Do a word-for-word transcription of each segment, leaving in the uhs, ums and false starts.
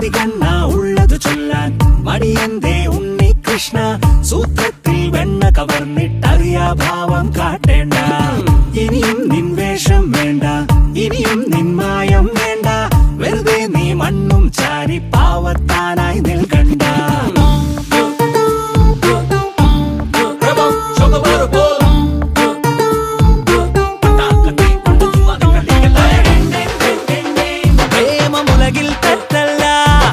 മതികണ്ണ ഉള്ളത് ചൊല്ലാൻ മടിയന്തേ ഉണ്ണി കൃഷ്ണ സൂത്രത്തിൽ വെണ്ണ കവർന്നിട്ടറിയാ ഭാവം കാട്ടേണ്ട ഇനിയും നിൻ വേഷം വേണ്ട ഇനിയും നിൻ മായം വേണ്ട വെറുതെ നീ മണ്ണും ചാരി പാവത്താനായി നിൽക്കണ്ട പ്രേമമുലകിൽ തെറ്റല്ല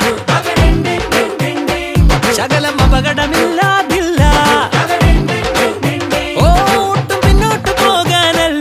ശകലം അപകടമില്ലാതില്ല ഓട്ടും പിന്നോട്ട് പോകാനല്ല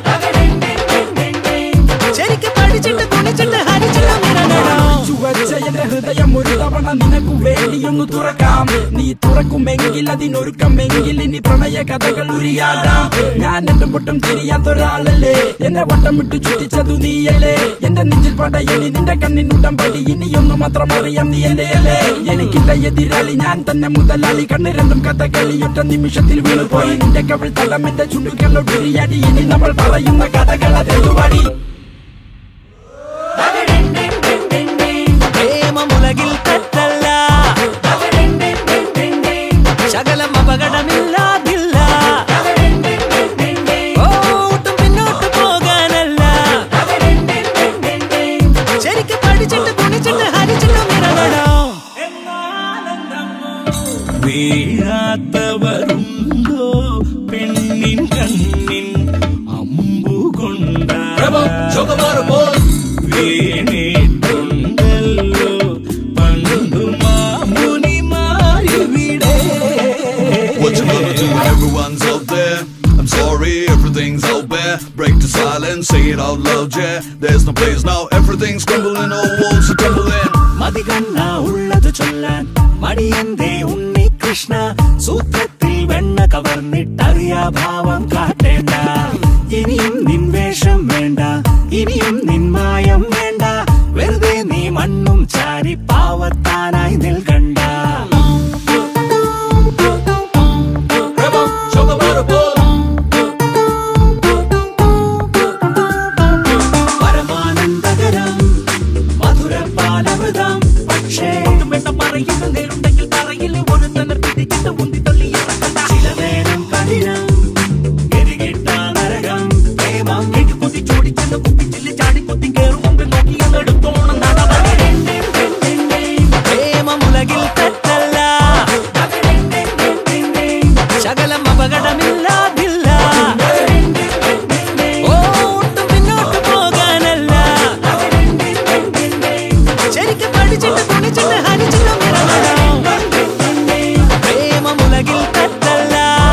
ശരിക്കും പഠിച്ചിട്ട് കുണിച്ചിട്ട് ഹരിച്ചിട്ട് എന്റെ ഹൃദയം ഒരു തവണ നിനക്കു വേണ്ടിയൊന്നു തുറക്കാം നീ തുറക്കുമെങ്കിൽ അതിനൊരുക്കമെങ്കിൽ ഇനി പ്രണയ കഥകൾ ഉരിയാടാം ഞാൻ എട്ടും പൊട്ടും തിരിയാത്തൊരാളല്ലേ എന്നെ വട്ടം വിട്ടു ചുറ്റിച്ചതു നീയല്ലേ എന്റെ നെഞ്ചിൽ പടയണി നിന്റെ കണ്ണിനുടം പടി ഇനിയൊന്നു മാത്രം അറിയാം നീ എന്റെ അല്ലേ എനിക്കില്ല എതിരാളി ഞാൻ തന്നെ മുതലാളി കണ്ണ് രണ്ടും കഥകളി ഒറ്റ നിമിഷത്തിൽ വീണുപോയി നിന്റെ കവിൾ തടം എന്റെ ചുണ്ടുകളൊടിയാടി ഇനി നമ്മൾ പറയുന്ന കഥകൾ അതെതുവാടി പ്രേമമുലകിൽ തെറ്റല്ല ശകലം അപകടമില്ലാതില്ല ഓട്ടും പിന്നോട്ട് പോകാനല്ല ശരിക്കും പഠിച്ചിട്ട് കുണിച്ചിട്ട് ഹരിച്ചിട്ട് നിറങ്ങണോ വീഴാത്തവരുണ്ടോ പെണ്ണിൻ കണ്ണിൻ അമ്പുകൊണ്ട വീണിട്ടുണ്ടല്ലോ പണ്ടു മാമുനിമാരിവിടെ. What you gonna do when everyone's out there? I'm sorry, everything's out there. Break the silence, say it out loud, yeah. There's no place now, everything's crumbling, all walls are tumbling. മതികണ്ണ ഉള്ളത് ചൊല്ലാൻ മടിയന്തേ ഉണ്ണി കൃഷ്ണ സൂത്രത്തിൽ വെണ്ണ കവർന്നിട്ടറിയാ ഭാവം കാട്ടേണ്ട ഇനിയും നിൻ വേഷം വേണ്ട ഇനിയും നിൻ മായം വേണ്ട വെറുതെ നീ മണ്ണും ചാരി പാവത്താനായി നിൽക്കണ്ട പരമാനന്ദകരം മധുരപാലമൃതം പക്ഷേ പറയുന്ന നേരുണ്ടെങ്കിൽ തറയിൽ ഒരു തന്നെ പിടിച്ചിട്ട് മുന്തി തള്ളി ചില നേരം കഠിനം ഗതികിട്ട നരകം പ്രേമം കുത്തി ചോടിച്ചെന്ന് കുപ്പിച്ചില്ല ചാടി കുത്തി കയറും മുമ്പ് നോക്കിയെടുത്തോണം പ്രേമമുലകിൽ തെറ്റല്ല ശകലം അപകടമില്ലാതില്ല ഓട്ടും പിന്നോട്ട് പോകാനല്ല ശരിക്കും പഠിച്ചിട്ട് കുണിച്ചിട്ട് ഹരിച്ചിട്ട് നിറങ്ങണോ പ്രേമമുലകിൽ തെറ്റല്ല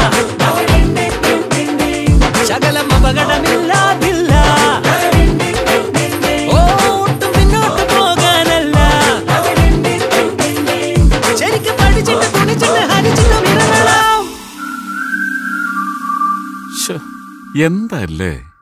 ശകലം അപകടമില്ലാതില്ല ഓട്ടും പിന്നോട്ട് പോകാനല്ല ശരിക്കും പഠിച്ചിട്ട് കുണിച്ചിട്ട് ഹരിച്ചിട്ട് നിറങ്ങണോ എന്തല്ലേ